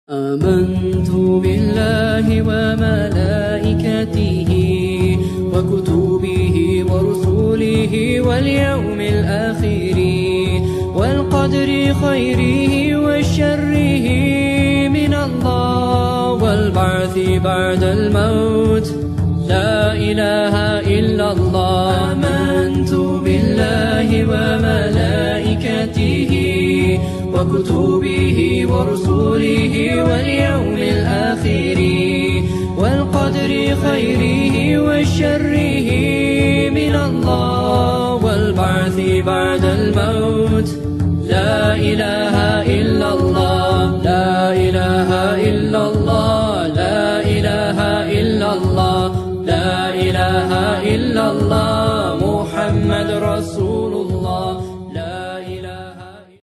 آمنت بالله وملائكته وكتبه ورسله واليوم الآخر والقدر خيره وشره من الله والبعث بعد الموت لا إله إلا الله. آمنت بالله وملائكته وكتبه ورسله واليوم الآخر والقدر خيره وشره من الله والبعث بعد الموت لا إله إلا الله. لا إله إلا الله. لا إله إلا الله. لا إله إلا الله.